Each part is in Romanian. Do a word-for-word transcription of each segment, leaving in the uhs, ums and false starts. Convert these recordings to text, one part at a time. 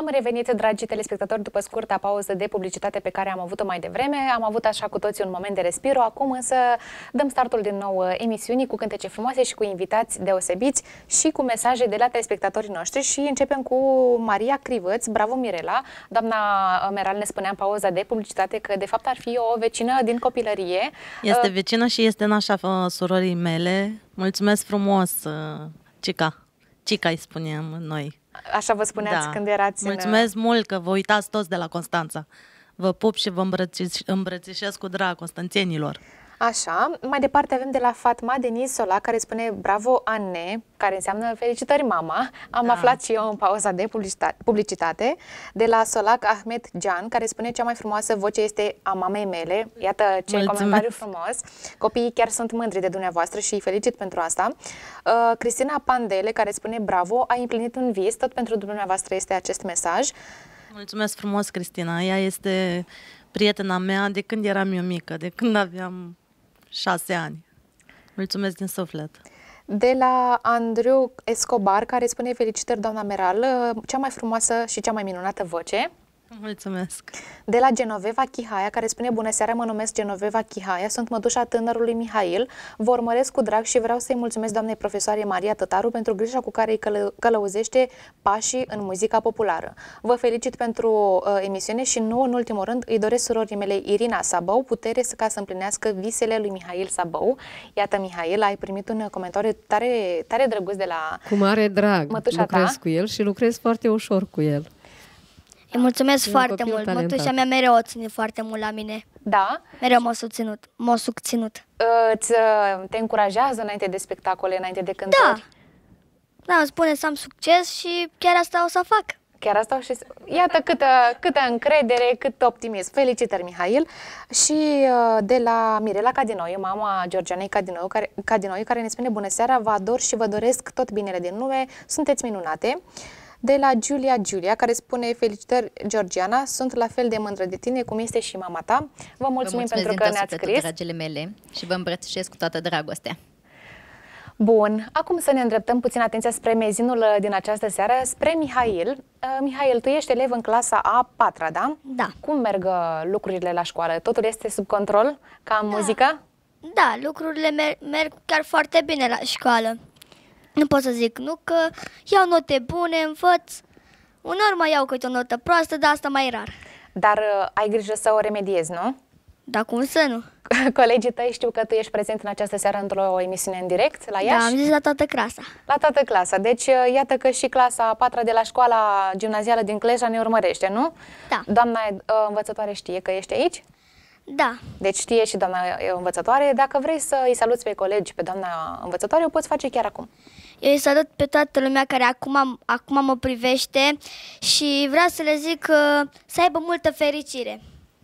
Am revenit, dragi telespectatori, după scurta pauză de publicitate pe care am avut-o mai devreme. Am avut așa cu toții un moment de respiro. Acum însă dăm startul din nou emisiunii cu cântece frumoase și cu invitați deosebiți și cu mesaje de la telespectatorii noștri și începem cu Maria Crivăț. Bravo, Mirela! Doamna Meral ne spunea în pauza de publicitate că de fapt ar fi o vecină din copilărie. Este vecină și este nașa surorii mele. Mulțumesc frumos, Cica. Cica îi spuneam noi. Așa vă spuneați da. când erați. Mulțumesc în... mult că vă uitați toți de la Constanța. Vă pup și vă îmbrățiș îmbrățișez cu drag constanțenilor. Așa, mai departe avem de la Fatma Deniz Sola, care spune bravo Anne, care înseamnă felicitări mama. Am da. aflat și eu în pauza de publicitate. De la Solac Ahmed Gian, care spune cea mai frumoasă voce este a mamei mele. Iată ce Mulțumesc. comentariu frumos. Copiii chiar sunt mândri de dumneavoastră și îi felicit pentru asta. Uh, Cristina Pandele, care spune bravo, ai împlinit un vis, tot pentru dumneavoastră este acest mesaj. Mulțumesc frumos, Cristina. Ea este prietena mea de când eram eu mică, de când aveam șase ani. Mulțumesc din suflet. De la Andrew Escobar, care spune felicitări, doamna Meral, cea mai frumoasă și cea mai minunată voce. Mulțumesc. De la Genoveva Chihaia, care spune bună seara, mă numesc Genoveva Chihaia, sunt mătușa tânărului Mihail, vă urmăresc cu drag și vreau să-i mulțumesc doamnei profesoare Maria Tătaru pentru grija cu care îi călă călăuzește pașii în muzica populară. Vă felicit pentru uh, emisiune și nu în ultimul rând îi doresc surorii mele Irina Sabău putere ca să împlinească visele lui Mihail Sabău. Iată, Mihail, ai primit un comentariu tare, tare drăguț de la cu mare drag mătușa lucrez ta. cu el și lucrez foarte ușor cu el. Îi mulțumesc e foarte mult. Mătușa mea mereu o ține foarte mult la mine. Da? Mereu m-a susținut. M-a susținut. Îți, te încurajează înainte de spectacole, înainte de cântări? Da. Da, îmi spune să am succes și chiar asta o să fac. Chiar asta și iată câtă, câtă încredere, cât optimism. Felicitări, Mihail. Și de la Mirela Cadinoiu, mama Georgianei Cadinoiu, care, Cadinoiu, care ne spune bună seara, vă ador și vă doresc tot binele din lume, sunteți minunate. De la Giulia Giulia, care spune felicitări, Georgiana, sunt la fel de mândră de tine cum este și mama ta. Vă mulțumim vă pentru că ne-ați scris. Dragile mele, și vă îmbrățișez cu toată dragostea. Bun, acum să ne îndreptăm puțin atenția spre mezinul din această seară, spre Mihail. Uh, Mihail, tu ești elev în clasa a patra, da? Da. Cum merg lucrurile la școală? Totul este sub control, ca în da. muzică? Da, lucrurile mer merg chiar foarte bine la școală. Nu pot să zic nu, că iau note bune, învăț. Uneori mai iau câte o notă proastă, dar asta mai rar. Dar uh, ai grijă să o remediezi, nu? Da, cum să nu? Colegii tăi știu că tu ești prezent în această seară într-o emisiune în direct la Iași? Da, am zis la toată clasa. La toată clasa. Deci iată că și clasa a patra de la școala gimnazială din Cleja ne urmărește, nu? Da. Doamna uh, învățătoare știe că ești aici? Da. Deci știe și doamna învățătoare. Dacă vrei să îi saluți pe colegi, pe doamna învățătoare, o poți face chiar acum. Eu îi salut pe toată lumea care acum, acum mă privește și vreau să le zic că să aibă multă fericire.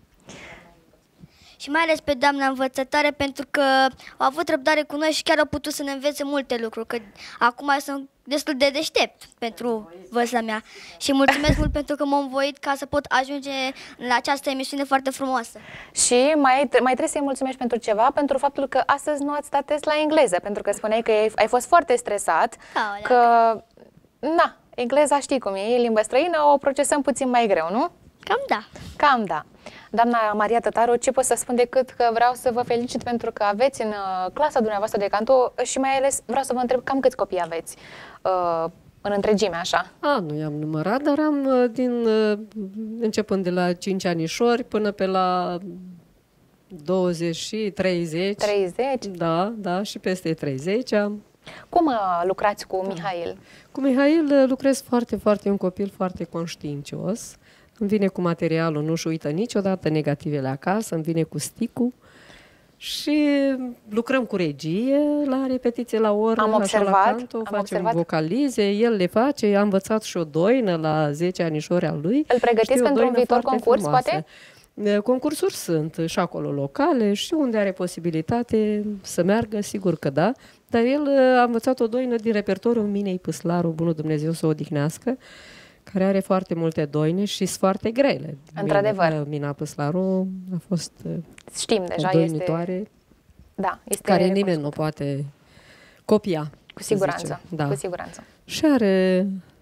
Și mai ales pe doamna învățătoare, pentru că au avut răbdare cu noi și chiar au putut să ne învețe multe lucruri, că acum sunt destul de deștept pentru vârsta mea. Și mulțumesc mult pentru că m-am învoit ca să pot ajunge la această emisiune foarte frumoasă. Și mai, mai trebuie să-i mulțumești pentru ceva, pentru faptul că astăzi nu ați dat test la engleză, pentru că spuneai că ai, ai fost foarte stresat, Aolea. că, na, engleza știi cum e, e limbă străină, o procesăm puțin mai greu, nu? Cam da. Cam da. Doamna Maria Tătaru, ce pot să spun decât că vreau să vă felicit pentru că aveți în uh, clasa dumneavoastră de canto și mai ales vreau să vă întreb cam câți copii aveți uh, în întregime, așa? A, nu i-am numărat, dar am uh, din, uh, începând de la cinci anișori până pe la douăzeci și treizeci. treizeci? Da, da, și peste treizeci am. Cum uh, lucrați cu Mihail? Cu Mihail uh, lucrez foarte, foarte, un copil foarte conștiincios. Îmi vine cu materialul, nu-și uită niciodată negativele acasă, îmi vine cu sticul și lucrăm cu regie la repetiție la oră, am observat, așa la canto, am facem observat. vocalize, el le face, am învățat și o doină la zece anișori al lui. Îl pregătiți pentru un viitor concurs, frumoasă. poate? Concursuri sunt și acolo locale și unde are posibilitate să meargă, sigur că da, dar el a învățat o doină din repertoriul Minei Păslaru, bunul Dumnezeu să o odihnească, care are foarte multe doine și sunt foarte grele. Într-adevăr. Mina Păslaru a fost Știm, deja o doinitoare este... Da, este care nimeni nu poate copia. Cu siguranță, da. Cu siguranță. Și are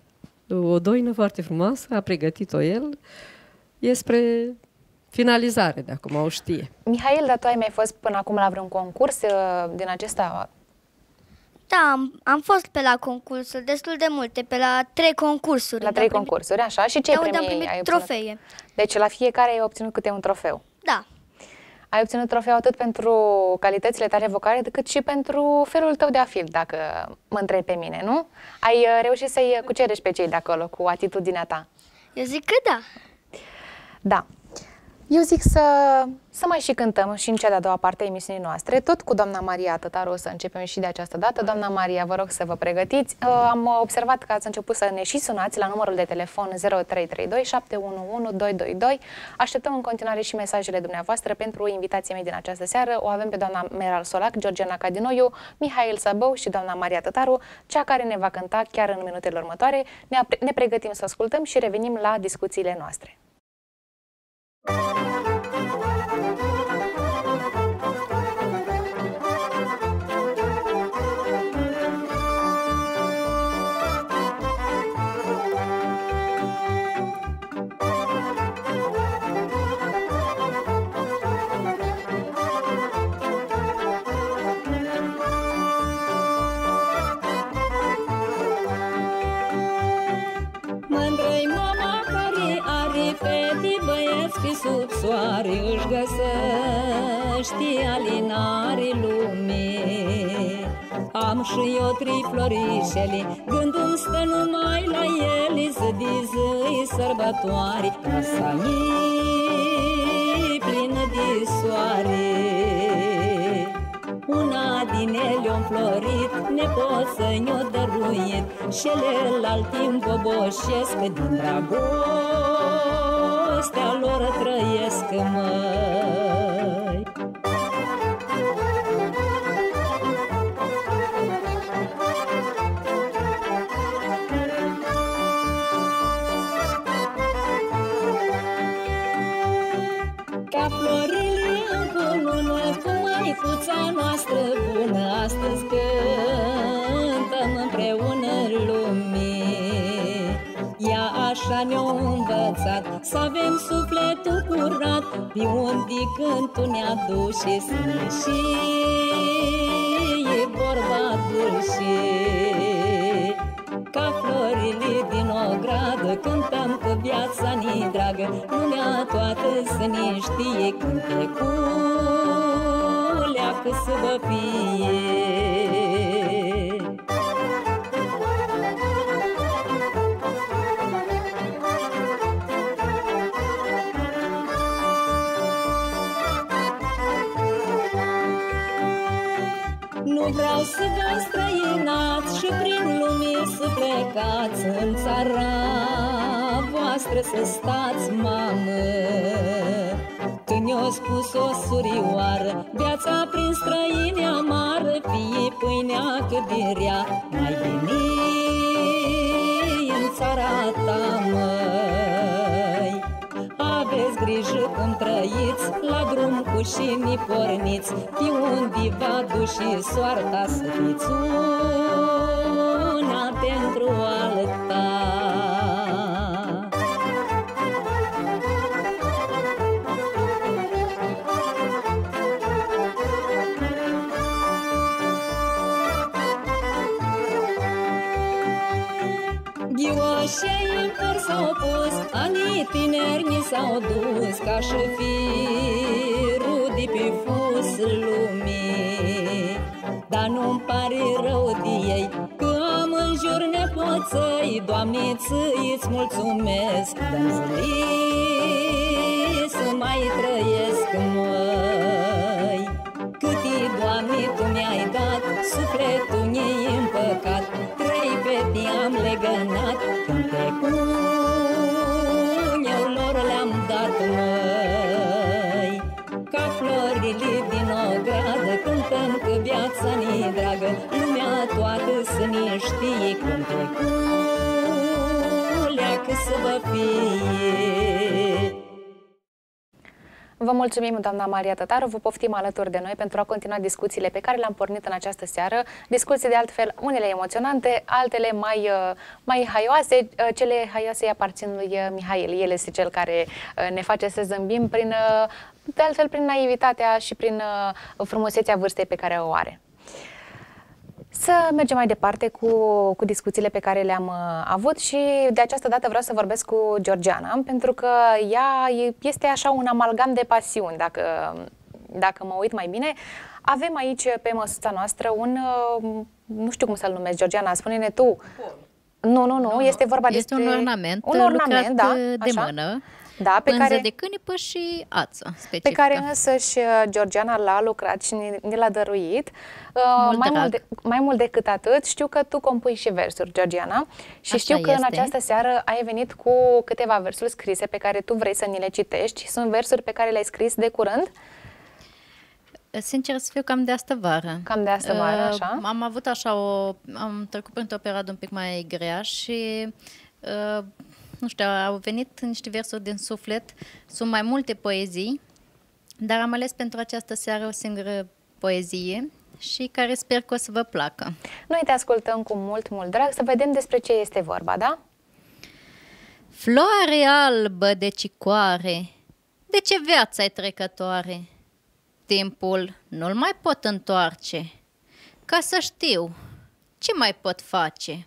o doină foarte frumoasă, a pregătit-o el, e spre finalizare de acum, o știe. Mihail, dar tu ai mai fost până acum la vreun concurs uh, din acesta? Da, am, am fost pe la concursuri, destul de multe, pe la trei concursuri. La trei concursuri, așa? Și ce da, unde am premii primit ai obținut? trofee. Deci la fiecare ai obținut câte un trofeu. Da. Ai obținut trofeu atât pentru calitățile tale vocale, cât și pentru felul tău de a fi, dacă mă întrebi pe mine, nu? Ai uh, reușit să-i cucerești pe cei de acolo cu atitudinea ta. Eu zic că da. Da. Eu zic să, să mai și cântăm și în cea de-a doua parte a emisiunii noastre, tot cu doamna Maria Tătaru o să începem și de această dată. Doamna Maria, vă rog să vă pregătiți. Am observat că ați început să ne și sunați la numărul de telefon zero trei trei doi șapte unu unu doi doi doi. Așteptăm în continuare și mesajele dumneavoastră pentru invitația mea din această seară. O avem pe doamna Meral Solac, Georgiana Cadinoiu, Mihail Săbău și doamna Maria Tătaru, cea care ne va cânta chiar în minutele următoare. Ne, ne pregătim să ascultăm și revenim la discuțiile noastre. Mândră-i mama care are fete băieți pe sub soare, își găsește alinare lumii. Am și eu trei florișele, gândul-mi stă numai la ele, zi de zi sărbătoare, casa-i plină de soare. Una din ele o-n florit, nepoță ne-o dăruit, și celălalt timp boboșesc, din dragostea lor trăiesc, măi. Ca florile în cunună, cu măicuța noastră bună, astăzi cântăm împreună în lumii. Ea așa ne-a învățat să avem sufletul curat, pe unde cântul ne-a dus și sine și e vorba dulce. Ca florile din o gradă, cântăm că viața ne-i dragă, lumea toată să ne știe, cânteculea că să vă fie. Nu vreau să vă străinați și prin lume să plecați, în țara voastră să stați, mamă. Când i-o spus o surioară, viața prin străini amară, fie pâinea cât de rea, mai veni în țara ta, măi. Aveți grijă cum trăiți, la drum cu șinii porniți, pe unde va duce soarta, să fiți una pentru alta. Ghioșei în păr s-au pus, anii tineri ni s-au dus, ca și firul de pe fus lumii. Dar nu-mi pare rău de ei, că am în jur nepoțăi, Doamne, ți-ți mulțumesc, dă-mi zilii să mai trăiesc, măi. Câte, Doamne, Tu mi-ai dat, sufletul ne-i împăcat, trei fete am legănat, cântecul lor le-am dat, măi. Ca florile din o gradă, cântăm că viața ne-i dragă, lumea toată să ne știe, cântecul că să vă fie. Vă mulțumim, doamna Maria Tătaru, vă poftim alături de noi pentru a continua discuțiile pe care le-am pornit în această seară, discuții de altfel, unele emoționante, altele mai, mai haioase. Cele haioase îi aparțin lui Mihail, el este cel care ne face să zâmbim prin, de altfel prin naivitatea și prin frumusețea vârstei pe care o are. Să mergem mai departe cu, cu discuțiile pe care le-am uh, avut și de această dată vreau să vorbesc cu Georgiana, pentru că ea este așa un amalgam de pasiuni, dacă, dacă mă uit mai bine. Avem aici pe măsuța noastră un, uh, nu știu cum să-l numesc, Georgiana, spune-ne tu. Nu, nu, nu, este vorba este despre... un ornament, un ornament, da, de așa. mână. Da, pe care, de cânepă și ață specifică. Pe care însăși Georgiana l-a lucrat și ne l-a dăruit. Mult mai, mult de, mai mult decât atât, știu că tu compui și versuri, Georgiana, și Așa știu că este. în această seară ai venit cu câteva versuri scrise pe care tu vrei să ni le citești. Sunt versuri pe care le-ai scris de curând? Sincer să fiu, cam de astă vară. Cam de astă vară, uh, așa? Am avut așa o... Am trecut printr-o perioadă un pic mai grea și... Uh, nu știu, au venit niște versuri din suflet, sunt mai multe poezii, dar am ales pentru această seară o singură poezie și care sper că o să vă placă. Noi te ascultăm cu mult, mult drag să vedem despre ce este vorba, da? Floare albă de cicoare, de ce viața-i trecătoare? Timpul nu-l mai pot întoarce, ca să știu ce mai pot face.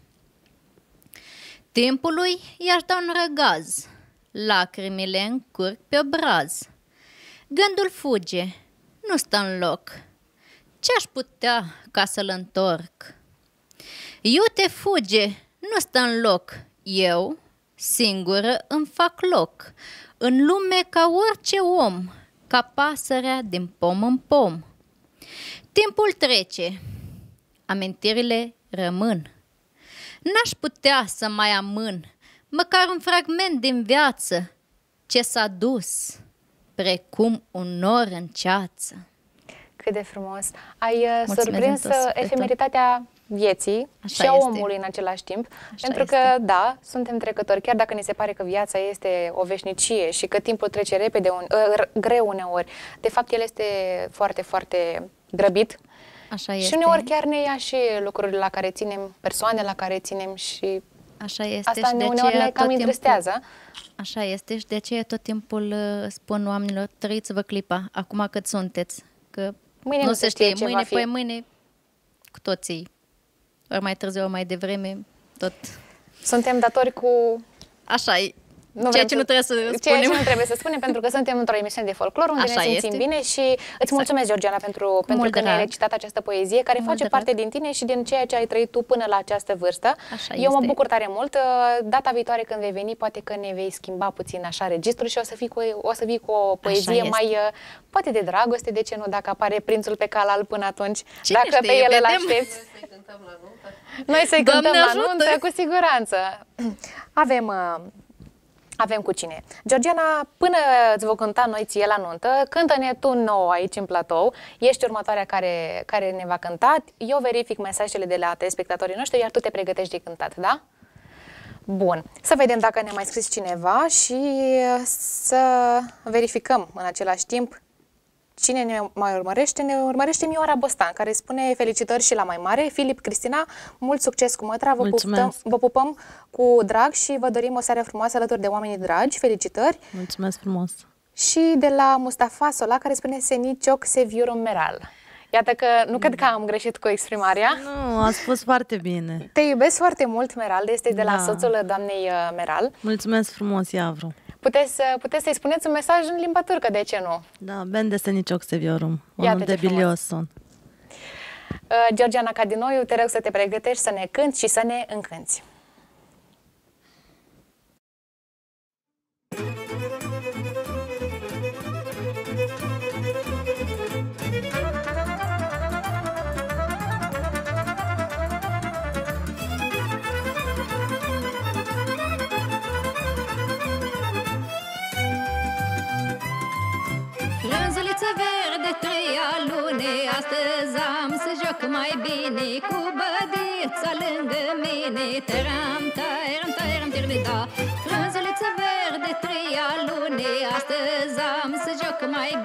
Timpului i-aș da un răgaz, lacrimile încurc pe obraz. Gândul fuge, nu stă în loc, ce-aș putea ca să-l întorc? Iute fuge, nu stă în loc, eu, singură, îmi fac loc, în lume ca orice om, ca pasărea din pom în pom. Timpul trece, amintirile rămân. N-aș putea să mai amân măcar un fragment din viață ce s-a dus precum un nor în ceață. Cât de frumos! Ai uh, surprins efemeritatea vieții Așa și a este. omului în același timp, Așa pentru este. că, da, suntem trecători, chiar dacă ne se pare că viața este o veșnicie și că timpul trece repede, un, uh, greu uneori, de fapt el este foarte, foarte grăbit. Așa este. Și uneori chiar ne ia și lucrurile la care ținem, persoane la care ținem și Așa este. asta și de uneori aceea ne cam tot întristează. timpul, așa este și de aceea tot timpul uh, spun oamenilor, trăiți-vă clipa, acum cât sunteți, că Mâine nu, nu se se știe știe, ce mâine, va fi. păi mâine, cu toții, ori mai târziu, ori mai devreme, tot Suntem datori cu... așa e. Nu Ceea ce vrem nu trebuie să Ceea spunem. ce nu trebuie să spunem, pentru că suntem într-o emisiune de folclor unde Așa ne simțim este. bine și îți mulțumesc, Georgiana, pentru, pentru mult că ne-ai drag. recitat această poezie care Mult face drag. parte din tine și din ceea ce ai trăit tu până la această vârstă. Așa Eu mă este. bucur tare mult. Data viitoare când vei veni, poate că ne vei schimba puțin așa registrul și o să, fii cu, o să vii cu o poezie este. mai, poate de dragoste, de ce nu, dacă apare prințul pe cal alb până atunci, Cine dacă știe, pe el îl vedem. aștepți. Noi să-i Doamne cântăm la ajută! nuntă, cu siguranță. Avem... uh, Avem cu cine. Georgiana, până îți vom cânta noi ție la nuntă, cântă-ne tu nouă aici în platou. Ești următoarea care, care ne va cânta. Eu verific mesajele de la telespectatorii noștri, iar tu te pregătești de cântat, da? Bun. Să vedem dacă ne-a mai scris cineva și să verificăm în același timp cine ne mai urmărește. Ne urmărește Miora Bostan, care spune felicitări și la mai mare. Filip, Cristina, mult succes cu mătra, vă pupăm, vă pupăm cu drag și vă dorim o seară frumoasă alături de oamenii dragi. Felicitări! Mulțumesc frumos! Și de la Mustafa Sola, care spune Senicioc Seviurum Meral. Iată că nu cred că am greșit cu exprimarea. Nu, a spus foarte bine. Te iubesc foarte mult, Meral, este de la Da. soțul doamnei uh, Meral. Mulțumesc frumos, Iavru. Puteți, uh, puteți să-i spuneți un mesaj în limba turcă, de ce nu? Da, ben de Senicioc Seviorum. Iată Unul ce de frumos. bilios sunt. Uh, Georgiana Cadinoiu, te rog să te pregătești să ne cânti și să ne încânți. Frunzuliță verde, trei alune, astăzi am să joc mai bine cu bădița lângă mine. Teram, tairam, tairam, tirlida. Frunzuliță verde, trei alune, astăzi am să joc mai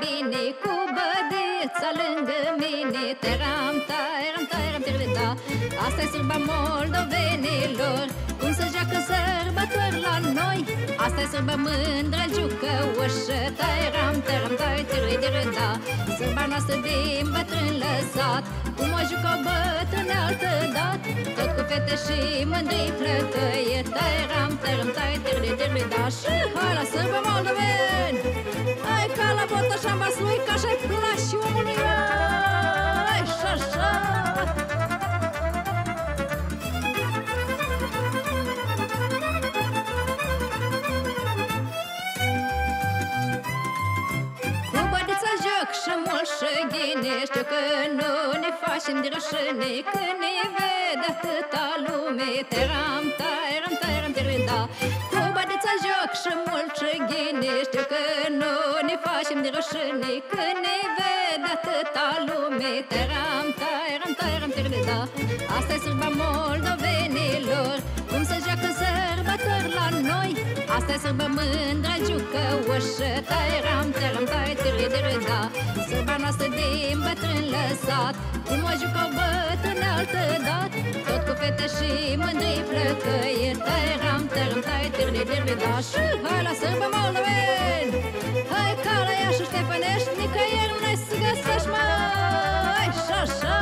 cu bădița lângă mine. Teram, teram, teram, tereda. Asta-i sârba moldovenilor, cum se joacă sărbători la noi. Asta-i sârba mândră, jucă ușă. Teram, teram, teram, tereda. Sârba noastră din bătrân lăsat, cum o jucau bătrâni altă dat, tot cu fete și mândrii flăcăie. Teram, teram, teram, tereda. Și hai la sârba moldoveni, hai ca la Botoșan Vaslui, ca așa-i place și omului. Hai, și-așa. Cu bădița joc și mult și ghine, știu că nu ne facem de rușine, când ne vede atâta lume. Teram, teram, teram, tereda. Cu bădița joc și mult și ghine, știu că nu ne facem de rușine, când ne vede atâta lume. Teram, teram, teram, tereda. Asta-i sârba moldovenilor, cum se joacă sărbători la noi. Asta-i sârba mândră, jucă ușă. Teram, teram, tereda. Sârba noastră din bătrân lăsat, cum o jucau bătrâni altă dat, tot cu fete și mândrii flăcăie. Teram, teram, tereda. Și hai la sârba moldoveni, hai ca la Iași și Ștefănești, nicăieri n-ai să găsești, mai și-așa.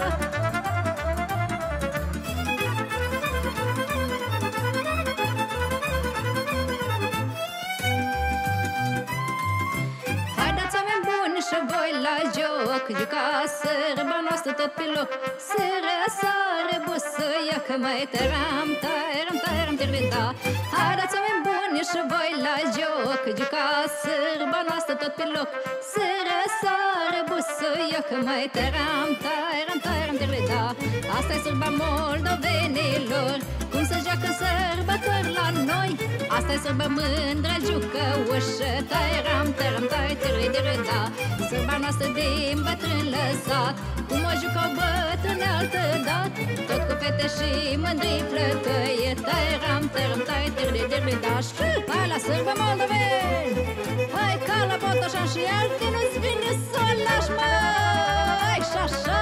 Haideți, oameni buni, și voi la joc, juca sârba noastră tot pe loc. Sără, sare, busăia, că mai teram, teram, teram, tereda. Haideți, oameni buni, și voi la joc, juca sârba noastră tot pe loc. Sără, sare, busăia, că mai teram, teram, teram, tereda. Asta-i sârba moldovenilor, cum se joacă sărbători la noi. Asta-i sârba mândră, jucă ușă. Teram, teram, tereda. Sârba noastră din bătrân lăsat, cum o jucau bătrâni altă dat, tot cu fete și mândrii flăcăie. Teram, teram, tereda. Și hai la sârba moldoveni, hai ca la Botoșan și alte, nu-ți vine să o lași, mai și-așa.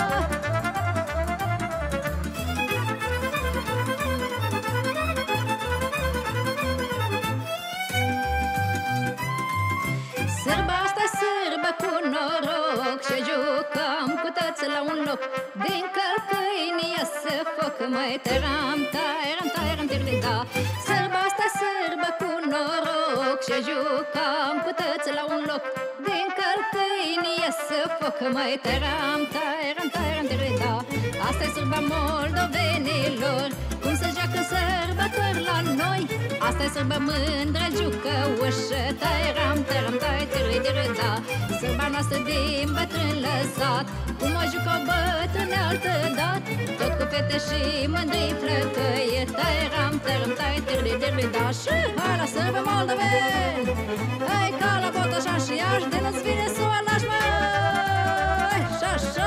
Sârba asta sârba cu noroc, și jucăm cu toți la un loc. Din călcâini iasă foc, mai teram, teram, teram, tereda. Sârba asta sârba cu noroc, și jucăm cu toți la un loc. Din călcâini iasă foc, mai teram, teram, teram, tereda. Asta-i sârba moldovenilor, cum se joacă sărbători la noi. Asta-i sârba mândră, jucă ușă. Teram, teram, tereda. Sârba noastră din bătrân lăsat, cum o jucau bătrâni altă dat, tot cu fete și mândrii flăcăie. Teram, teram, tereda. Și hai la sârba moldoveni, hai ca la Botoșan și Iași, de nu-ți vine să o lași, mai și-așa.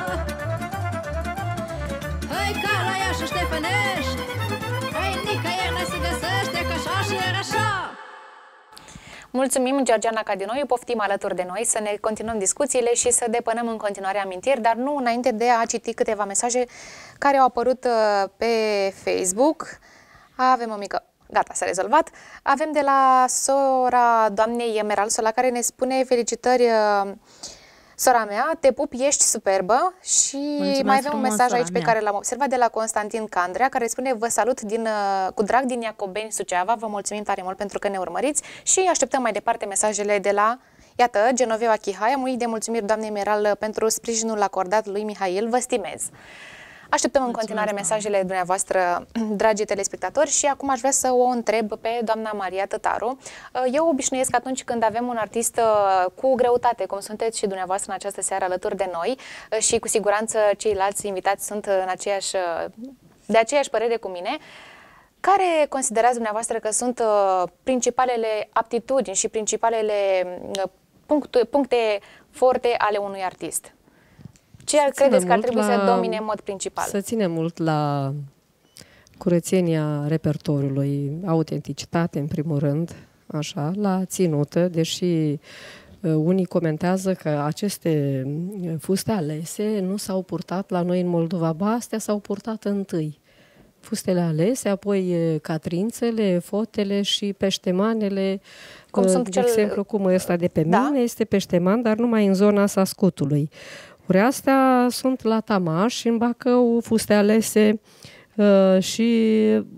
Hai ca la Iași și Ștefănești, hai nicăieri n-ai să găsești, că așa și era așa. Mulțumim, Georgiana Cadinoiu, poftim alături de noi să ne continuăm discuțiile și să depănăm în continuare amintiri, dar nu înainte de a citi câteva mesaje care au apărut pe Facebook. Avem o mică... Gata, s-a rezolvat. Avem de la sora doamnei Emerald Sola, care ne spune felicitări, sora mea, te pup, ești superbă. Și mulțumesc mai avem un mesaj aici pe mea, care l-am observat de la Constantin Candrea, care spune: vă salut din, cu drag din Iacobeni, Suceava, vă mulțumim tare mult pentru că ne urmăriți și așteptăm mai departe mesajele de la, iată, Genoveva Chihaia. Mui de mulțumiri doamnei Emerald pentru sprijinul acordat lui Mihail, vă stimez. Așteptăm în continuare mesajele dumneavoastră, dragi telespectatori, și acum aș vrea să o întreb pe doamna Maria Tătaru. Eu obișnuiesc atunci când avem un artist cu greutate, cum sunteți și dumneavoastră în această seară alături de noi, și cu siguranță ceilalți invitați sunt în aceeași, de aceeași părere cu mine, care considerați dumneavoastră că sunt principalele aptitudini și principalele puncte, puncte forte ale unui artist? Ce ar credeți că ar trebui la, să domine în mod principal? Să ține mult la curățenia repertoriului, autenticitate în primul rând, așa, la ținută, deși Unii comentează că aceste fuste alese nu s-au purtat la noi în Moldova. Ba, astea s-au purtat întâi. Fustele alese, apoi catrințele, fotele și peștemanele. Cum de sunt cel... exemplu, cum ăsta de pe da? mine este peșteman, dar numai în zona asta scutului. Ori astea sunt la Tamaș și în Bacău, fuste alese uh, și,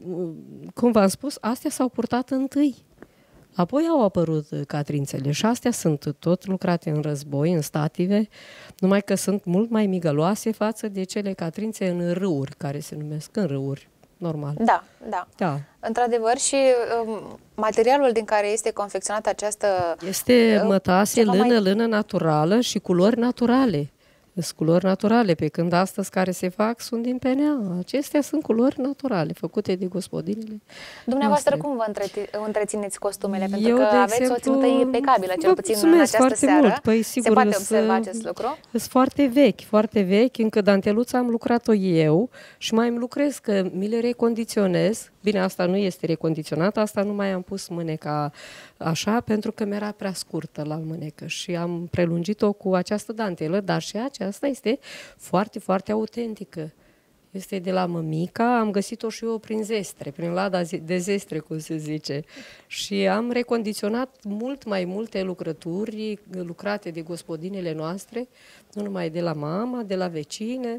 cum v-am spus, astea s-au purtat întâi. Apoi au apărut catrințele și astea sunt tot lucrate în război, în stative, numai că sunt mult mai migăloase față de cele catrințe în râuri, care se numesc în râuri, normal. Da, da. Da. Într-adevăr, și um, materialul din care este confecționată această... Este uh, mătase, lână, mai... lână naturală și culori naturale. Sunt culori naturale, pe când astăzi care se fac sunt din P N A. Acestea sunt culori naturale, făcute de gospodinile Dumneavoastră, noastre. cum vă între- întrețineți costumele? Pentru Eu, că de aveți exemplu, o ținută impecabilă, cel puțin în această foarte seară. Mult. Păi, sigur, se poate să- observa acest lucru? Sunt foarte vechi, foarte vechi. Încă danteluța am lucrat-o eu și mai îmi lucrez că mi le recondiționez. Bine, asta nu este recondiționat, asta nu mai am pus mâneca așa, pentru că mi-era prea scurtă la mânecă și am prelungit-o cu această dantelă, dar și aceasta este foarte, foarte autentică. Este de la mămica, am găsit-o și eu prin zestre, prin lada de zestre, cum se zice. Și am recondiționat mult mai multe lucrături lucrate de gospodinele noastre, nu numai de la mama, de la vecine,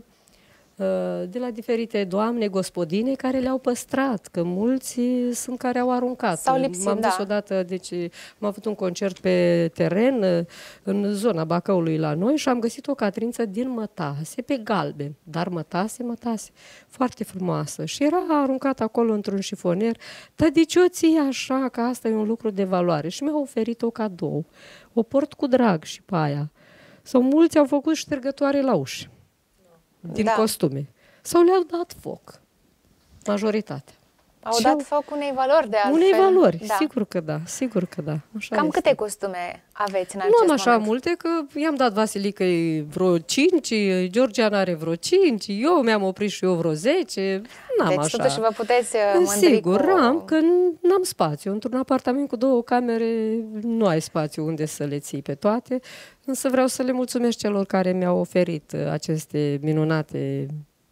de la diferite doamne gospodine care le-au păstrat, că mulți sunt care au aruncat. S-au lipsit, M-am dus da. odată, deci am avut un concert pe teren în zona Bacăului la noi și am găsit o catrință din mătase pe galben, dar mătase, mătase, foarte frumoasă și era aruncată acolo într-un șifonier. Dar de ce o ții așa, că asta e un lucru de valoare? Și mi-au oferit-o cadou. O port cu drag și pe aia. Sau mulți au făcut ștergătoare la uși din Da. costume. Sau le-au dat foc. Majoritatea. Au Și dat au- foc unei valori de altfel. Unei valori, Da. sigur că da, sigur că da. Așa Cam este. câte costume aveți în Nu acest am așa moment? multe, că i-am dat Vasilică vreo cinci, Georgian are vreo cinci, eu mi-am oprit și eu vreo zece, n-am Deci așa. totuși vă puteți uh, mândri Sigur, cu... am, că n-am spațiu. Într-un apartament cu două camere nu ai spațiu unde să le ții pe toate, însă vreau să le mulțumesc celor care mi-au oferit uh, aceste minunate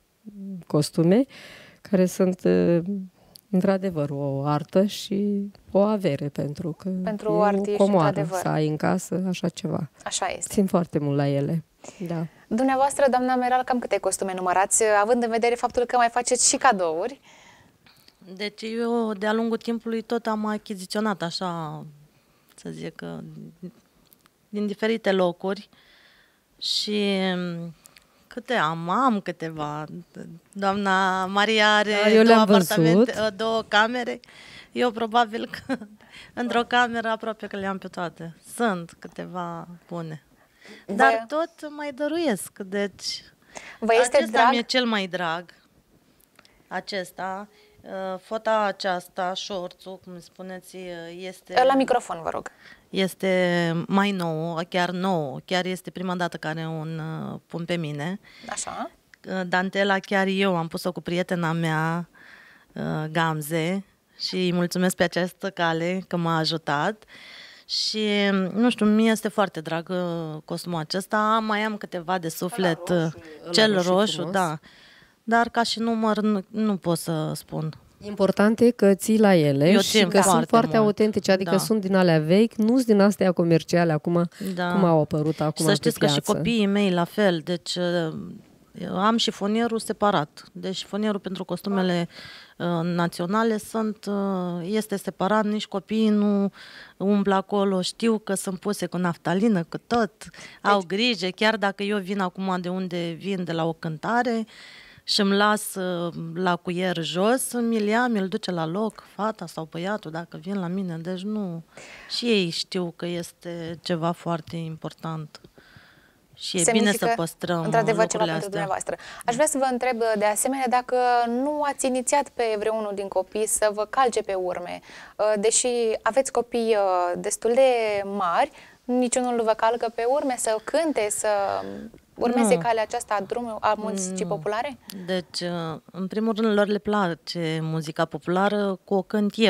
costume, care sunt uh, într-adevăr o artă și o avere, pentru că Pentru e artiști, o comoară într-adevăr. să ai în casă așa ceva. Așa este. Țin foarte mult la ele. Da. Dumneavoastră, doamna Meral, cam câte costume numărați, având în vedere faptul că mai faceți și cadouri? Deci eu, de-a lungul timpului, tot am achiziționat așa, să zic, că din diferite locuri și câte am? Am câteva. Doamna Maria are Da, eu două le-am apartamente, văzut. două camere. Eu probabil că într-o cameră aproape că le-am pe toate. Sunt câteva bune. Dar Vă- tot mai dăruiesc, deci Vă este acesta drag? mi-e cel mai drag. Acesta, uh, fota aceasta, șorțul, cum spuneți, uh, este... La microfon, vă rog. Este mai nou, chiar nou, chiar este prima dată care un uh, pun pe mine. Așa. Uh, Dantela chiar eu am pus-o cu prietena mea, uh, Gamze, și îi mulțumesc pe această cale că m-a ajutat. Și, nu știu, mie este foarte drag uh, costumul acesta. Mai am câteva de suflet. uh, Cel roșu roșu, frumos. da. Dar ca și număr nu, nu pot să spun. Important e că ții la ele Eu și țin că sunt foarte foarte mult. autentice, adică Da. sunt din alea vechi, nu sunt din astea comerciale acum, Da. cum au apărut acum Să pe știți că și piață. copiii mei la fel, deci uh, eu am șifonierul separat. Deci șifonierul pentru costumele uh, naționale sunt, uh, este separat, nici copiii nu umblă acolo, știu că sunt puse cu naftalină, cu tot, au grijă, chiar dacă eu vin acum de unde vin, de la o cântare, și îmi las uh, la cuier jos, mi-l ia, mi-l duce la loc, fata sau băiatul, dacă vin la mine. Deci nu. Și ei știu că este ceva foarte important. Și e bine să păstrăm într-adevăr ceva lucrurile pentru astea. dumneavoastră. Aș vrea să vă întreb de asemenea dacă nu ați inițiat pe vreunul din copii să vă calce pe urme. Deși aveți copii destul de mari, niciunul nu vă calcă pe urme să cânte, să urmeze Nu. calea aceasta a drumului a muzicii Nu. populare? Deci, în primul rând, lor le place muzica populară, cu o cânt eu.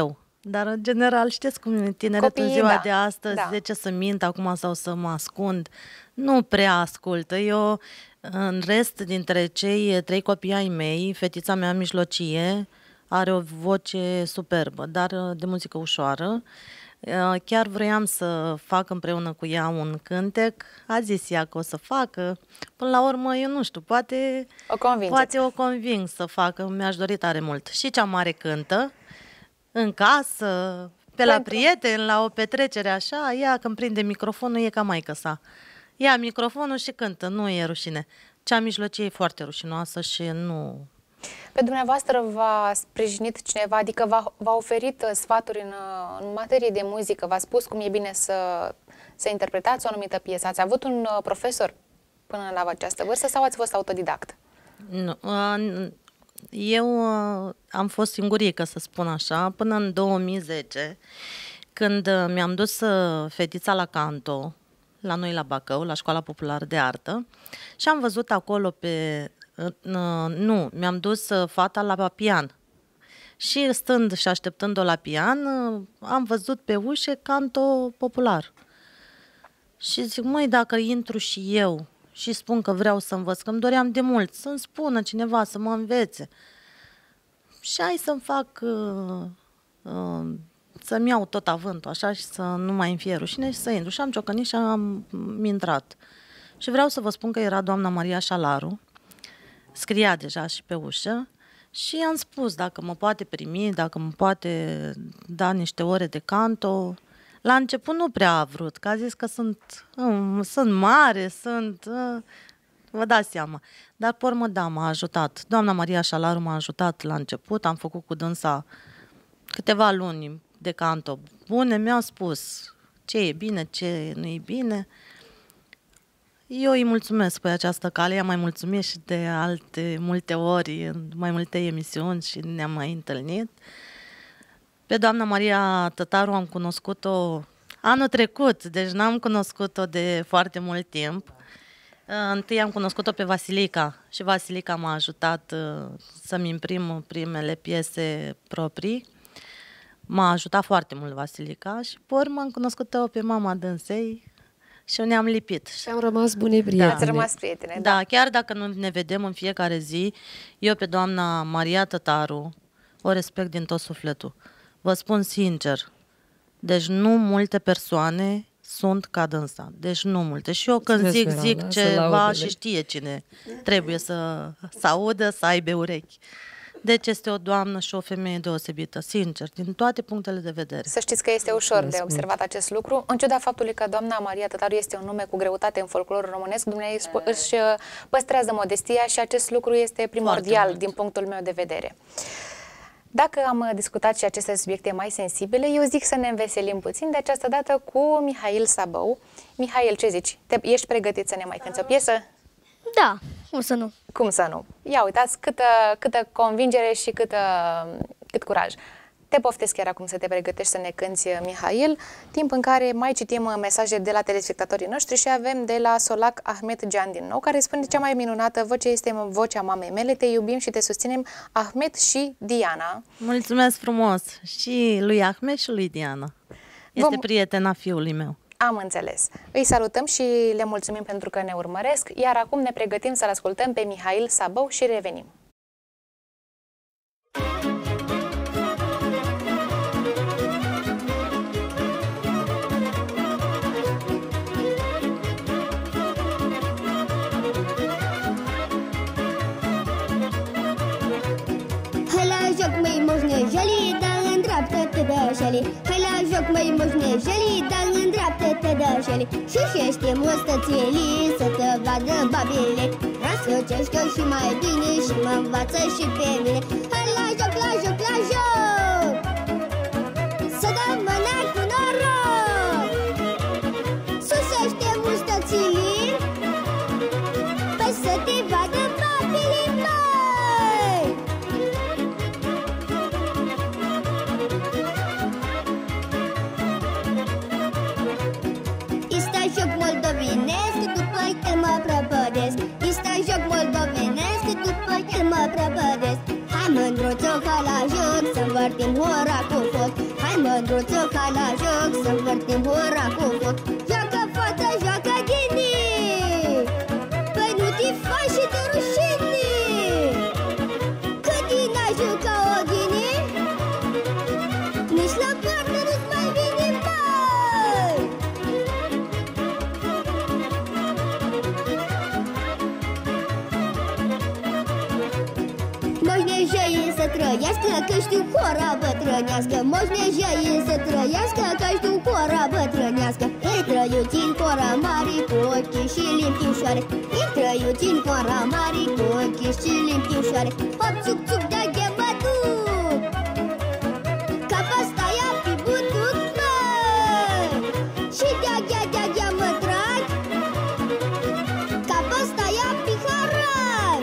Dar, în general, știți cum e tineretul Copiii, în ziua da, de astăzi, da. de ce să mint acum sau să mă ascund, nu prea ascultă. Eu, în rest, dintre cei trei copii ai mei, fetița mea mijlocie are o voce superbă, dar de muzică ușoară. Chiar vroiam să fac împreună cu ea un cântec, a zis ea că o să facă. Până la urmă, eu nu știu, poate O convingeți. poate o conving să facă, mi-aș dori tare mult. Și cea mare cântă, în casă, pe la Pentru- prieteni, la o petrecere așa, ea când prinde microfonul e ca maică sa. Ia microfonul și cântă, nu e rușine. Cea mijlocie e foarte rușinoasă și nu... Pe dumneavoastră v-a sprijinit cineva, adică v-a, v-a oferit uh, sfaturi în, uh, în materie de muzică, v-a spus cum e bine să, să interpretați o anumită piesă? Ați avut un uh, profesor până la această vârstă sau ați fost autodidact? Nu, uh, eu uh, am fost singurică, să spun așa, până în două mii zece, când uh, mi-am dus uh, fetița la canto, la noi la Bacău, la Școala Populară de Artă, și am văzut acolo pe... Uh, uh, nu, mi-am dus uh, fata la pian. Și stând și așteptând-o la pian, uh, am văzut pe ușă canto popular. Și zic, măi, dacă intru și eu și spun că vreau să învăț, că îmi doream de mult, să-mi spună cineva, să mă învețe. Și hai să-mi fac, uh, uh, să-mi iau tot avântul, așa, și să nu mai îmi fie rușine și să intru. Și am ciocănit și am intrat. Și vreau să vă spun că era doamna Maria Șalaru, scria deja și pe ușă, și i-am spus dacă mă poate primi, dacă mă poate da niște ore de canto. La început nu prea a vrut, că a zis că sunt, um, sunt mare, sunt... Uh, vă dați seama. Dar, pe urmă, da, m-a ajutat. Doamna Maria Șalaru m-a ajutat la început, am făcut cu dânsa câteva luni de canto bune, mi-a spus ce e bine, ce nu e bine. Eu îi mulțumesc pe această cale, i-am mai mulțumit și de alte multe ori, în mai multe emisiuni și ne-am mai întâlnit. Pe doamna Maria Tătaru am cunoscut-o anul trecut, deci n-am cunoscut-o de foarte mult timp. Întâi am cunoscut-o pe Vasilica și Vasilica m-a ajutat să-mi imprim primele piese proprii. M-a ajutat foarte mult Vasilica și pe urmă am cunoscut-o pe mama dânsei și ne-am lipit. Și am rămas bune prietene. Ați rămas prietene, da. Da, chiar dacă nu ne vedem în fiecare zi, eu pe doamna Maria Tătaru o respect din tot sufletul. Vă spun sincer, deci nu multe persoane sunt ca dânsa. Deci nu multe. Și eu când Mulțumesc, zic, zic Miranda, să ceva laudele. și știe cine trebuie să, să audă, să aibă urechi. Deci este o doamnă și o femeie deosebită, sincer, din toate punctele de vedere. Să știți că este ușor de Mulțumesc observat acest lucru. În ciuda faptului că doamna Maria Tătaru este un nume cu greutate în folclorul românesc, dumneavoastră își păstrează modestia și acest lucru este primordial mult. din punctul meu de vedere. Dacă am discutat și aceste subiecte mai sensibile, eu zic să ne înveselim puțin de această dată cu Mihail Sabău. Mihail, ce zici? Te, ești pregătit să ne mai cânți o piesă? Da, cum să nu? Cum să nu? Ia uitați câtă, câtă convingere și câtă, cât curaj. Te poftesc chiar acum să te pregătești să ne cânți, Mihail, timp în care mai citim mesaje de la telespectatorii noștri și avem de la Solac Ahmet Gian din nou, care spune: cea mai minunată voce este vocea mamei mele, te iubim și te susținem, Ahmet și Diana. Mulțumesc frumos și lui Ahmed și lui Diana. Este Vom... prietena fiului meu. Am înțeles. Îi salutăm și le mulțumim pentru că ne urmăresc, iar acum ne pregătim să-l ascultăm pe Mihail Sabău și revenim. Hai la joc, măi, moșne joli, dar îndreaptă-te de șeli. Hai la joc, măi, moșne joli, dar îndreaptă-te de șeli. Și șește mustățilii să te vadă babile. Vreau să ceșcă și mai bine și mă învață și pe mine. Hai la joc, la joc, la joc, să dăm mâna cu noroc. Susește mustățilii, păi să te vadă babile, măi. Este joc moldovenesc, după el mă prăpădesc. Este joc moldovenesc, după el mă prăpădesc. Hai mândruțo, hai la joc, să învârtim hora cu foc. Hai mândruță, hai la joc, să învârtim hura cu foc. Joacă fata, joacă ghini, păi nu te faci și te rușini. Când din a juca o ghini, nici la poartă nu-ți mai vine, măi. Moșnejeii să trăiască, că știu hora bătrânească. Moșnejeii să trăiască, că știu hora bătrânească. Intră iuți în hora mare cu ochii și limpiușoare. Intră iuți în hora mare cu ochii și limpiușoare. Hop, țuc, țuc, de ghemă duc, capa staia pe butuc, măi. Și de-a, de-a, de-a, de-a mă trag, capa staia pe harat.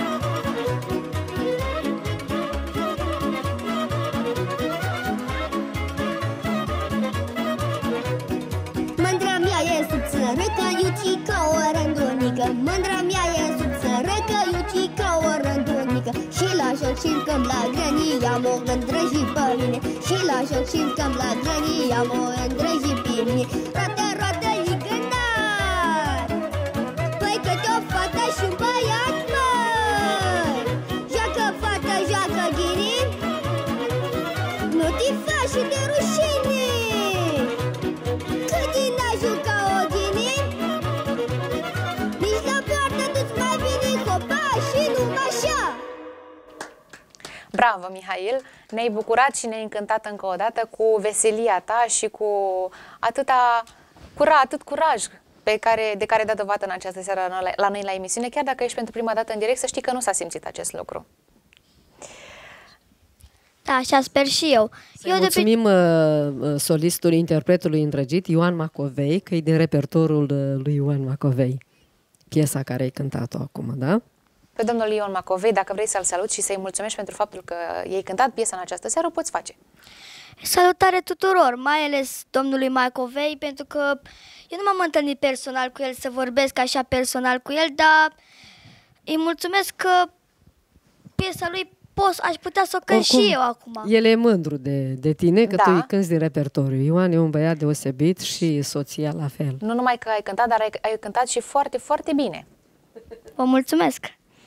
Mândra mea e subțărăcă, iuci ca o rândunică. Mândra mea e subțărăcă, iuci ca o rândunică. Și la joc și-mi căm la grănii, am-o îndrăji pe mine. Și la joc și-mi căm la grănii, am-o îndrăji pe mine. Roată, roată, ligănar, păi câte o fată și un băiat, măi. Joacă fată, joacă ghini, nu te faci și de rușine. Când din a juca o ghini, nici la poartă nu-ți mai vine, hopa, și numai așa. Bravo, Mihail! Ne-ai bucurat și ne-ai încântat încă o dată cu veselia ta și cu atâta cura, atât curaj pe care, de care ai dat dovadă în această seară la, la noi la emisiune. Chiar dacă ești pentru prima dată în direct, să știi că nu s-a simțit acest lucru. Da, așa sper și eu. Să-i eu mulțumim uh, solistului, interpretului îndrăgit, Ioan Macovei, că e din repertorul uh, lui Ioan Macovei, piesa care ai cântat-o acum, da? Pe domnul Ion Macovei, dacă vrei să-l saluți și să-i mulțumești pentru faptul că i-ai cântat piesa în această seară, o poți face. Salutare tuturor, mai ales domnului Macovei, pentru că eu nu m-am întâlnit personal cu el să vorbesc așa personal cu el, dar îi mulțumesc că piesa lui pot, aș putea să o cânt și eu acum. El e mândru de, de tine, că Da. tu îi cânti din repertoriu. Ioan e un băiat deosebit și soția la fel. Nu numai că ai cântat, dar ai, ai cântat și foarte, foarte bine. Vă mulțumesc!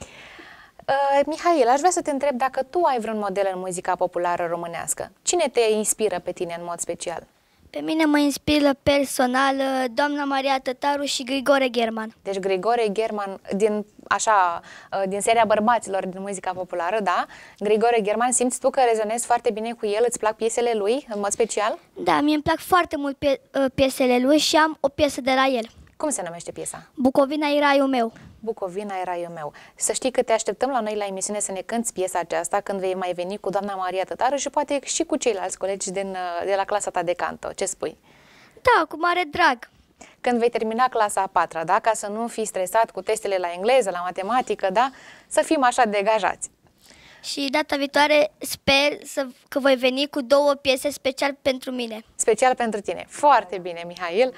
Uh, Mihail, aș vrea să te întreb dacă tu ai vreun model în muzica populară românească. Cine te inspiră pe tine în mod special? Pe mine mă inspiră personal uh, doamna Maria Tătaru și Grigore German. Deci Grigore German, din, așa, uh, din seria bărbaților din muzica populară, da? Grigore German, simți tu că rezonezi foarte bine cu el? Îți plac piesele lui în mod special? Da, mie îmi plac foarte mult pie uh, piesele lui și am o piesă de la el. Cum se numește piesa? Bucovina e raiul meu. Bucovina e raiul meu. Să știi că te așteptăm la noi la emisiune să ne cânti piesa aceasta când vei mai veni cu doamna Maria Tătaru și poate și cu ceilalți colegi din, de la clasa ta de canto. Ce spui? Da, cu mare drag. Când vei termina clasa a patra, da? Ca să nu fii stresat cu testele la engleză, la matematică, da? Să fim așa degajați. Și data viitoare sper să, că voi veni cu două piese special pentru mine. Special pentru tine. Foarte bine, Mihail.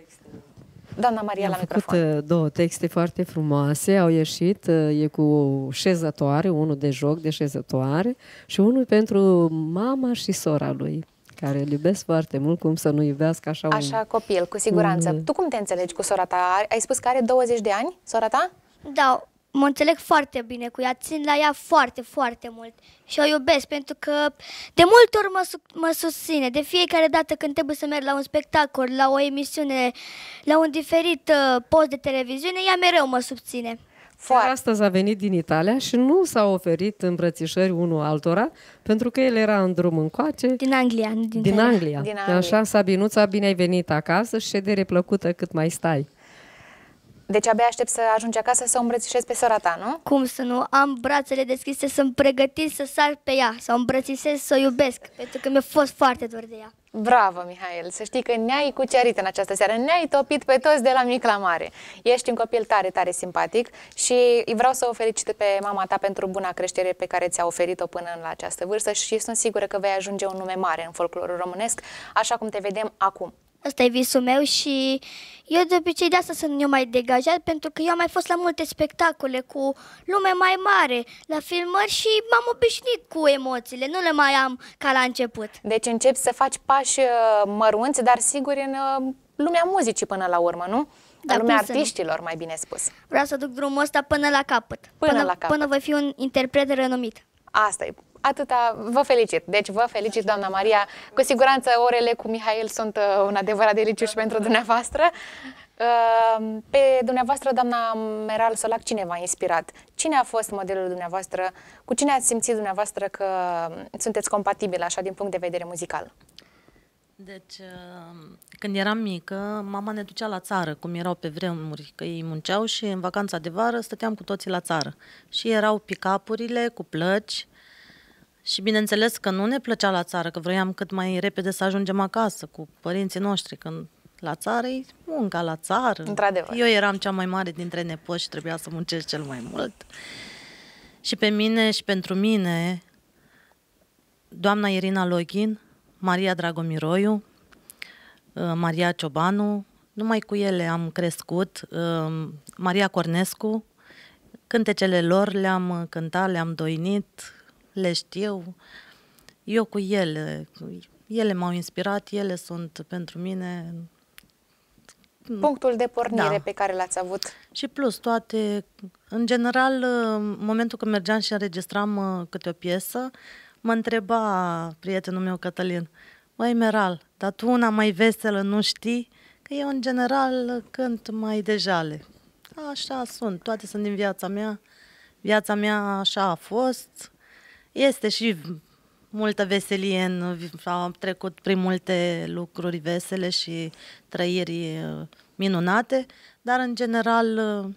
Doamna Maria, la Am făcut microfon. uh, două texte foarte frumoase, au ieșit, uh, e cu șezătoare, unul de joc de șezătoare și unul pentru mama și sora lui, care îl iubesc foarte mult, cum să nu iubească așa un... Așa, copil, cu siguranță. un- Tu cum te înțelegi cu sora ta? Ai spus că are douăzeci de ani, sora ta? Da, mă înțeleg foarte bine cu ea, țin la ea foarte, foarte mult și o iubesc pentru că de multe ori mă, su- mă susține. De fiecare dată când trebuie să merg la un spectacol, la o emisiune, la un diferit uh, post de televiziune, ea mereu mă susține. Chiar Foarte. astăzi a venit din Italia și nu s-a oferit îmbrățișări unul altora, pentru că el era în drum încoace, Din Anglia. nu Din, din Anglia. Din Anglia. Așa, Sabinuța, bine ai venit acasă, ședere plăcută cât mai stai. Deci abia aștept să ajungi acasă să o îmbrățișezi pe sora ta, nu? Cum să nu? Am brațele deschise, sunt pregătit să sar pe ea, să o îmbrățișez, să o iubesc, pentru că mi-a fost foarte dor de ea. Bravo, Mihail! Să știi că ne-ai cucerit în această seară, ne-ai topit pe toți de la mic la mare. Ești un copil tare, tare simpatic și vreau să o felicit pe mama ta pentru buna creștere pe care ți-a oferit-o până la această vârstă și sunt sigură că vei ajunge un nume mare în folclorul românesc, așa cum te vedem acum. Ăsta e visul meu și eu de obicei de asta sunt eu mai degajat, pentru că eu am mai fost la multe spectacole cu lume mai mare, la filmări și m-am obișnuit cu emoțiile, nu le mai am ca la început. Deci începi să faci pași uh, mărunți, dar sigur în uh, lumea muzicii până la urmă, nu? Da, în lumea cum să nu? artiștilor, mai bine spus. Vreau să duc drumul ăsta până la capăt. Până până la capăt. Până voi fi un interpret renumit. Asta e. Atâta, vă felicit. Deci vă felicit, doamna Maria. Cu siguranță orele cu Mihail sunt uh, un adevărat deliciu și pentru dumneavoastră. Uh, pe dumneavoastră, doamna Meral Solac, cine v-a inspirat? Cine a fost modelul dumneavoastră? Cu cine ați simțit dumneavoastră că sunteți compatibili așa din punct de vedere muzical? Deci, când eram mică, mama ne ducea la țară, cum erau pe vremuri, că ei munceau și în vacanța de vară stăteam cu toții la țară. Și erau pick-up-urile cu plăci și bineînțeles că nu ne plăcea la țară, că vroiam cât mai repede să ajungem acasă cu părinții noștri, când la țară e munca la țară. Într-adevăr. Eu eram cea mai mare dintre nepoți și trebuia să muncesc cel mai mult. Și pe mine și pentru mine, doamna Irina Login, Maria Dragomiroiu, Maria Ciobanu, numai cu ele am crescut, Maria Cornescu, cântecele lor le-am cântat, le-am doinit, le știu, eu cu ele, ele m-au inspirat, ele sunt pentru mine punctul de pornire da. pe care l-ați avut. Și plus toate, în general, în momentul când mergeam și înregistram câte o piesă, mă întreba prietenul meu Cătălin, măi Meral, dar tu una mai veselă nu știi? Că eu în general cânt mai de jale. Așa sunt, toate sunt din viața mea, viața mea așa a fost, este și multă veselie, în, am trecut prin multe lucruri vesele și trăiri minunate, dar în general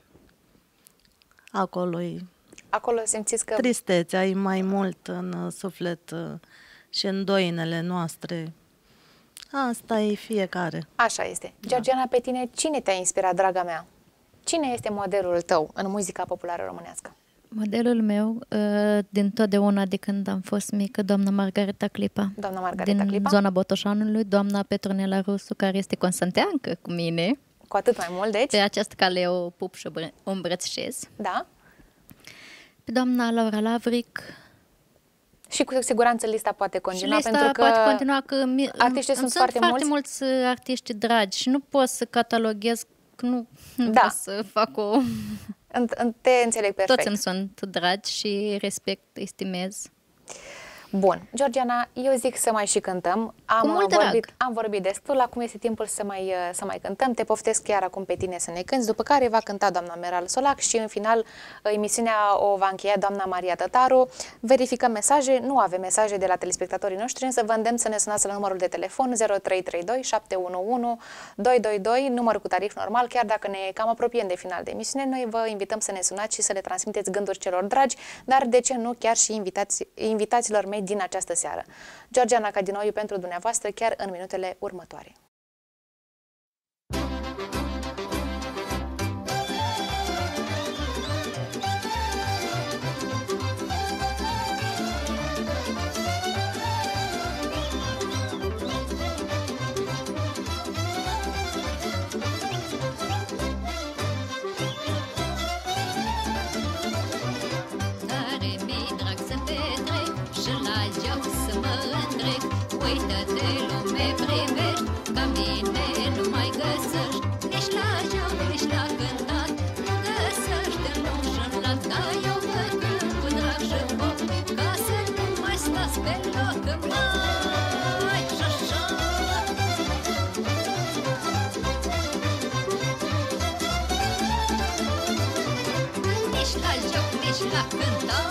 acolo e Acolo simțiți că... tristețea e mai mult în suflet și în doinele noastre. Asta e fiecare. Așa este. Georgiana, pe tine, cine te-a inspirat, draga mea? Cine este modelul tău în muzica populară românească? Modelul meu, din totdeauna de când am fost mică, doamna Margareta Clipa. Doamna Margareta din Clipa? zona Botoșanului, doamna Petronela Rusu, care este consanteancă cu mine. Cu atât mai mult, deci? Pe această cale o pup și o îmbrățișez. Da. Pe doamna Laura Lavric. Și cu siguranță lista poate continua, și lista pentru că poate continua, că artiștii sunt, sunt foarte, foarte mulți. mulți artiști dragi și nu pot să cataloghez, că nu, nu Da. pot să fac o... Te înțeleg perfect. Toți îmi sunt dragi și respect, estimez. Bun. Georgiana, eu zic să mai și cântăm. Am Cu mult vorbit, drag. am vorbit destul, acum este timpul să mai, să mai cântăm. Te poftesc chiar acum pe tine să ne cânți, după care va cânta doamna Meral Solac și în final emisiunea o va încheia doamna Maria Tătaru. Verificăm mesaje, nu avem mesaje de la telespectatorii noștri, însă vă îndemn să ne sunați la numărul de telefon zero trei trei doi șapte unu unu doi doi doi, număr cu tarif normal, chiar dacă ne cam apropiem de final de emisiune, noi vă invităm să ne sunați și să le transmiteți gânduri celor dragi, dar de ce nu chiar și invitați, invitaților mei din această seară. Georgiana Cadinoiu pentru dumneavoastră chiar în minutele următoare. Uită-te, lume, privești, ca mine nu mai găsești, nici la joc, nici la cântat, nu găsești în loc și în lat, dar eu vă cânt cu drag și foc, ca să nu mai stați pe loc, mai și așa. Nici la joc, nici la cântat,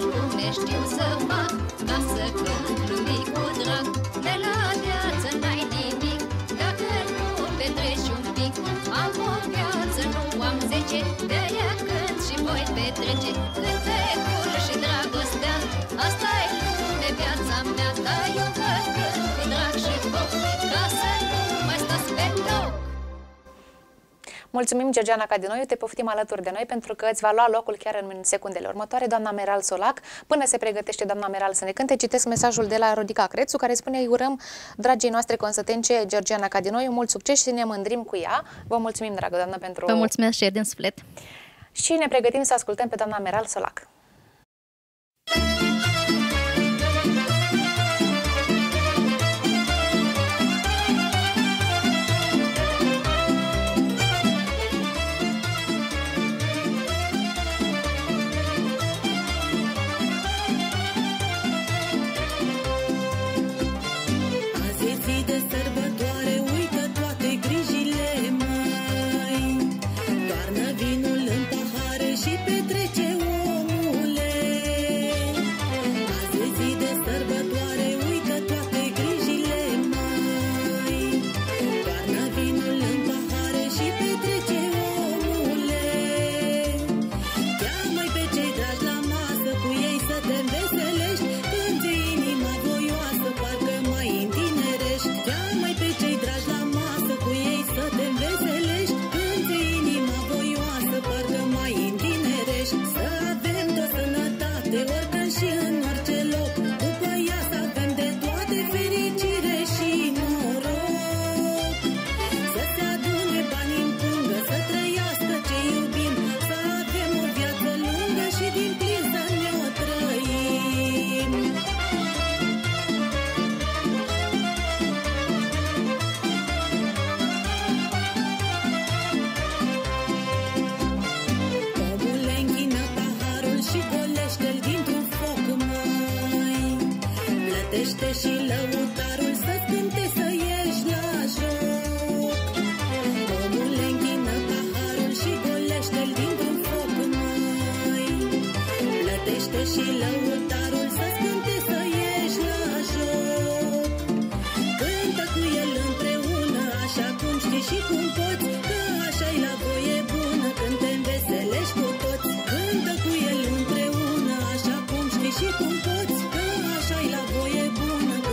lume știu să fac, ca să cânt lumii cu drag. De la viață n-ai nimic, dacă nu petreci un pic. Am o viață, nu am zece, de-aia cânt și voi petrece. Cântecul și dragostea, asta-i lume, viața mea. Da, eu vă cânt cu drag și foc, ca să nu mai stați pe loc. Mulțumim, Georgiana Cadinoiu, te poftim alături de noi pentru că îți va lua locul chiar în secundele următoare, doamna Meral Solac. Până se pregătește doamna Meral să ne cânte, citesc mesajul de la Rodica Crețu, care spune: îi urăm dragii noastre consătence Georgiana Cadinoiu mult succes și ne mândrim cu ea. Vă mulțumim, dragă doamnă, pentru... Vă mulțumesc și eu din suflet. Și ne pregătim să ascultăm pe doamna Meral Solac. Și lăutarul să-ți cânte să ieși la joc. Omule, închină paharul și golește-l dintr-un foc mai. Plătește și lăutarul să-ți cânte să ieși la joc. Cântă cu el împreună, așa cum știi și cum poți, că așa-i la voie bună când te înveselești cu toți. Cântă cu el împreună, așa cum știi și cum poți, că așa-i la voie bună.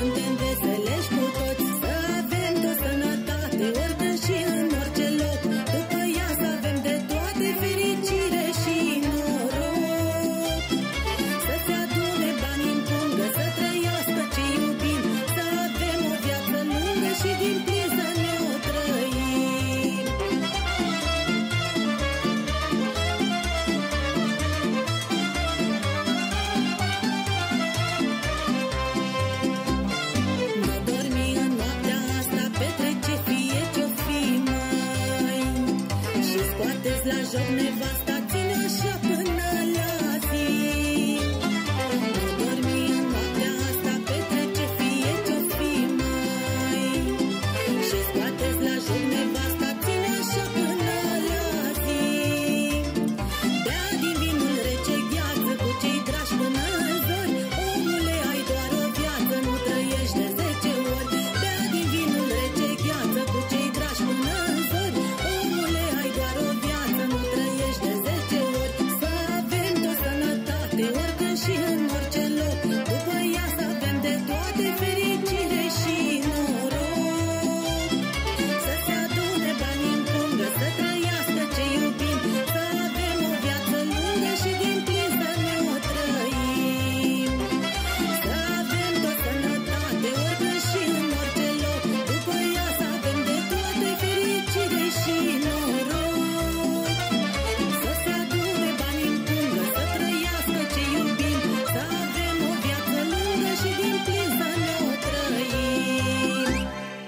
Joc nevasta, ține așa până la zi. Nu dormi în noaptea asta, petrece fie ce-o fi mai. Și scoateți la joc nevasta, ține așa până la zi. Bea din vinul rece gheață, cu cei dragi până în zori. Omule, ai doar o viață, nu trăiești de zece ori. Bea din vinul rece gheață, cu cei dragi până în zori. Omule, ai doar o viață, nu trăiești de zece ori. Să avem tot sănătate, oricând și în orice loc. După ea să avem de toate, fericire și noroc. Să se adune bani în pungă, să trăiască ce iubim. Să avem o viață lungă și din plin să ne o trăim. Să avem tot sănătate, oricând și în orice loc. După ea să avem de toate, fericire și noroc. Să se adune bani în pungă, să trăiască ce iubim. Să avem o viață lungă și din plin să ne o trăim.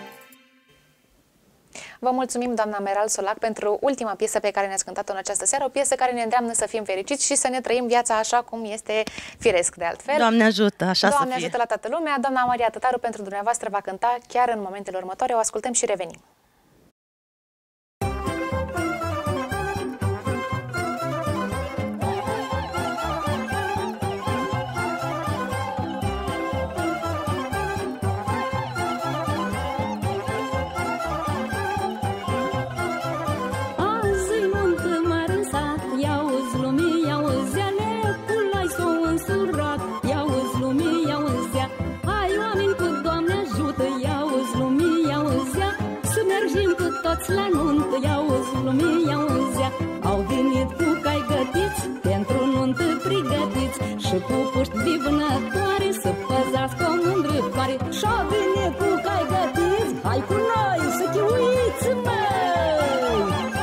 Vă mulțumim, doamna Meral Solac, pentru ultima piesă pe care ne-ați cântat-o în această seară, o piesă care ne îndreamnă să fim fericiți și să ne trăim viața așa cum este firesc de altfel. Doamne ajută, așa Doamne să fie. ajută la toată lumea. Doamna Maria Tătaru pentru dumneavoastră va cânta chiar în momentele următoare. O ascultăm și revenim. și cu puști de vânătoare să păzească o mândră floare. Și-a venit cu cai gătiți, hai cu noi să chiuiți, măi!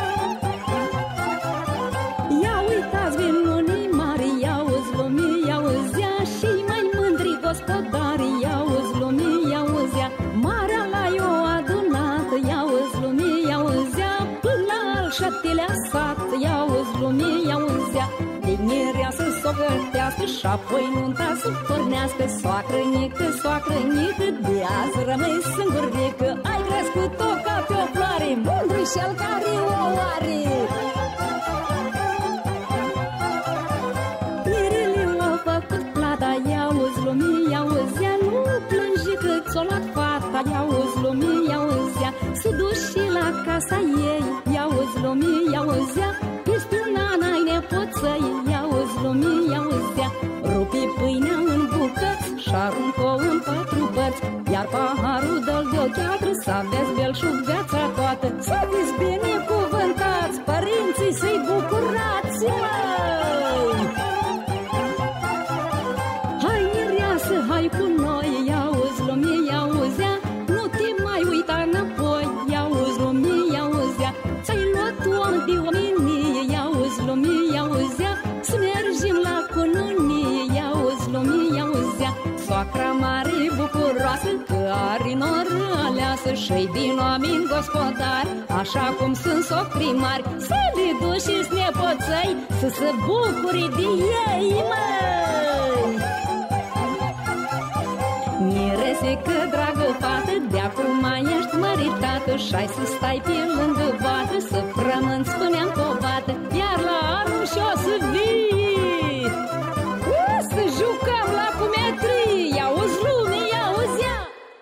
Ia uitați, vin unii mari, ia-uzi lumii, ia-uzea și mai mândri gospodari, ia-uzi lumii, ia-uzea. Marea la eu adunată, ia-uzi lumii, ia-uzea, până la al șaptelea sat, ia-uzi lumii, ia-uzea. Venirea să s-o gătească și apoi nunta să pornească. Soacră-nică, soacră-nică, de azi rămâi singurică. Ai crescut-o ca pe o floare, mândru cel care o are. Mirele au făcut plata, ia-uzi lumii, ia-uzea. Nu plângi că ți-o luat fata, ia-uzi lumii, ia-uzea. S-o duci și la casa ei, ia-uzi lumii, ia-uzea. Peste un an ai nepoțăi, ia-uzi lumii, ia-uzea. Rupi pâinea în bucăți și aruncă-o în patru părți, iar paharul dă-l de-o cheatră să aveți belșug viața toată. Să fiți binecuvântați, părinții să-i bucurați, măi! Hai mireasă, hai cu noi, ia-uzi lumii, ia-uzea. Nu te mai uita înapoi, ia-uzi lumii, ia-uzea. Ți-ai luat om de omenie, ia-uzi lumii, ia-uzea. Să mergem la cununie, ia-uzi lumii, ia-uzea. Soacra mare bucuroasă că are noră aleasă și-i din oameni gospodari, așa cum sunt socrii mari. Să le duci-ți nepoțăi să se bucure de ei, măi! Miresică, dragă fată, de-acum ești măritată și-ai să stai pe lângă vată, să frămânți până-n covată, iar la anul și-o să vii. O să jucăm la cumetrii, ia-uzi lumii, ia-uzea!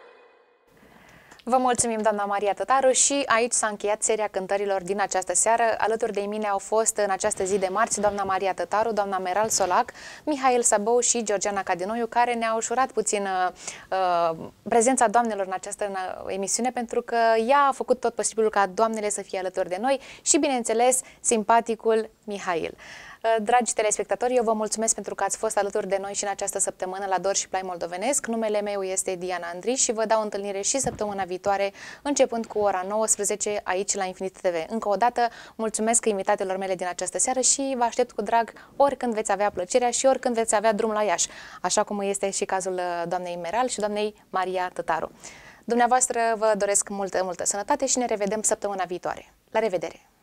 Vă mulțumim, doamna Maria Tătaru, și aici s-a încheiat seria cântărilor din această seară. Alături de mine au fost în această zi de marți doamna Maria Tătaru, doamna Meral Solac, Mihail Săbău și Georgiana Cadinoiu, care ne-au ușurat puțin uh, prezența doamnelor în această uh, emisiune, pentru că ea a făcut tot posibilul ca doamnele să fie alături de noi și, bineînțeles, simpaticul Mihail. Dragi telespectatori, eu vă mulțumesc pentru că ați fost alături de noi și în această săptămână la Dor și Plai Moldovenesc. Numele meu este Diana Andri și vă dau întâlnire și săptămâna viitoare, începând cu ora nouăsprezece, aici la Infinit T V. Încă o dată, mulțumesc invitatelor mele din această seară și vă aștept cu drag oricând veți avea plăcerea și oricând veți avea drum la Iași, așa cum este și cazul doamnei Meral și doamnei Maria Tătaru. Dumneavoastră vă doresc multă, multă sănătate și ne revedem săptămâna viitoare. La revedere!